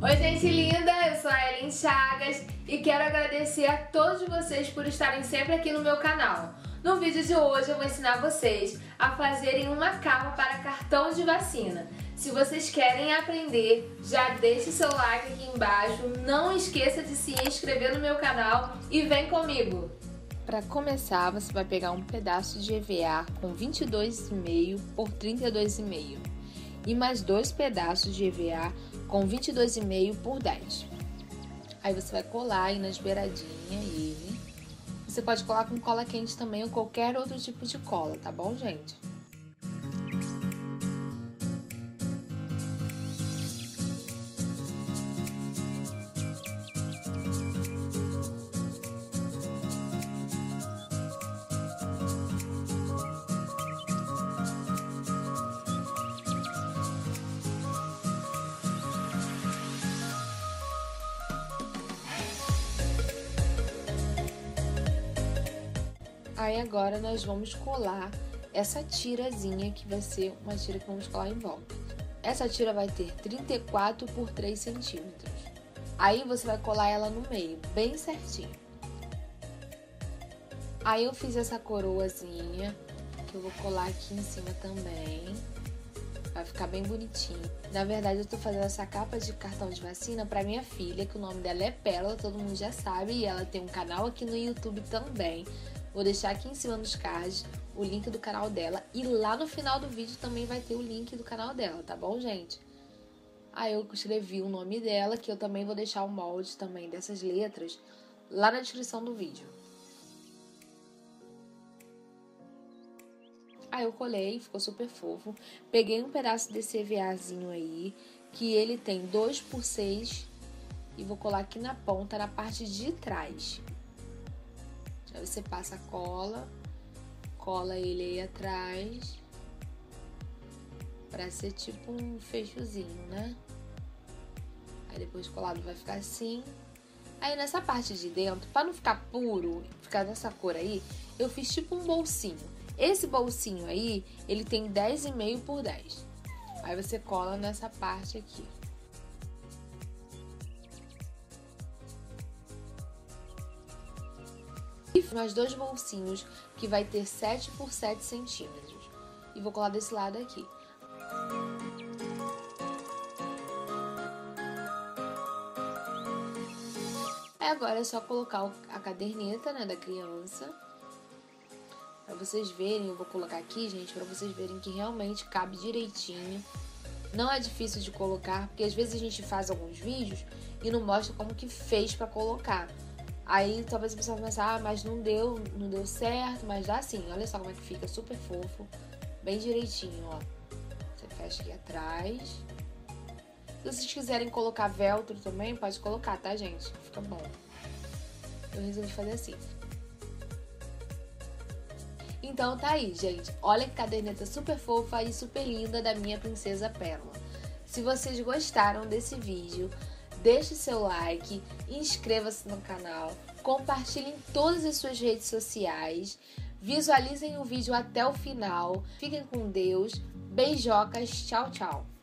Oi, gente linda! Eu sou a Ellen Chagas e quero agradecer a todos vocês por estarem sempre aqui no meu canal. No vídeo de hoje eu vou ensinar vocês a fazerem uma capa para cartão de vacina. Se vocês querem aprender, já deixe seu like aqui embaixo, não esqueça de se inscrever no meu canal e vem comigo! Para começar, você vai pegar um pedaço de EVA com 22,5 por 32,5 e mais dois pedaços de EVA com 22,5 por 10. Aí você vai colar aí nas beiradinhas ele. Você pode colar com cola quente também ou qualquer outro tipo de cola, tá bom, gente? Aí agora nós vamos colar essa tirazinha que vai ser uma tira que vamos colar em volta. Essa tira vai ter 34 por 3 centímetros. Aí você vai colar ela no meio, bem certinho. Aí eu fiz essa coroazinha, que eu vou colar aqui em cima também. Vai ficar bem bonitinho. Na verdade eu tô fazendo essa capa de cartão de vacina pra minha filha, que o nome dela é Pérola, todo mundo já sabe. E ela tem um canal aqui no YouTube também. Vou deixar aqui em cima nos cards o link do canal dela. E lá no final do vídeo também vai ter o link do canal dela, tá bom, gente? Aí eu escrevi o nome dela, que eu também vou deixar o molde também dessas letras lá na descrição do vídeo. Aí eu colei, ficou super fofo. Peguei um pedaço desse EVAzinho aí, que ele tem 2 por 6, e vou colar aqui na ponta, na parte de trás. Aí você passa a cola, cola ele aí atrás, pra ser tipo um fechozinho, né? Aí depois colado vai ficar assim. Aí nessa parte de dentro, pra não ficar puro, ficar dessa cor aí, eu fiz tipo um bolsinho. Esse bolsinho aí, ele tem 10,5 por 10. Aí você cola nessa parte aqui. E mais dois bolsinhos que vai ter 7 por 7 centímetros. E vou colar desse lado aqui. Aí agora é só colocar a caderneta, né, da criança. Pra vocês verem, eu vou colocar aqui, gente, pra vocês verem que realmente cabe direitinho. Não é difícil de colocar, porque às vezes a gente faz alguns vídeos e não mostra como que fez pra colocar. Aí talvez a pessoa vai pensar, ah, mas não deu certo, mas dá sim. Olha só como é que fica, super fofo, bem direitinho, ó. Você fecha aqui atrás. Se vocês quiserem colocar velcro também, pode colocar, tá, gente? Fica bom. Eu resolvi fazer assim. Então tá aí, gente. Olha que caderneta super fofa e super linda da minha princesa Pérola. Se vocês gostaram desse vídeo, deixe seu like, inscreva-se no canal, compartilhem em todas as suas redes sociais, visualizem o vídeo até o final, fiquem com Deus, beijocas, tchau, tchau!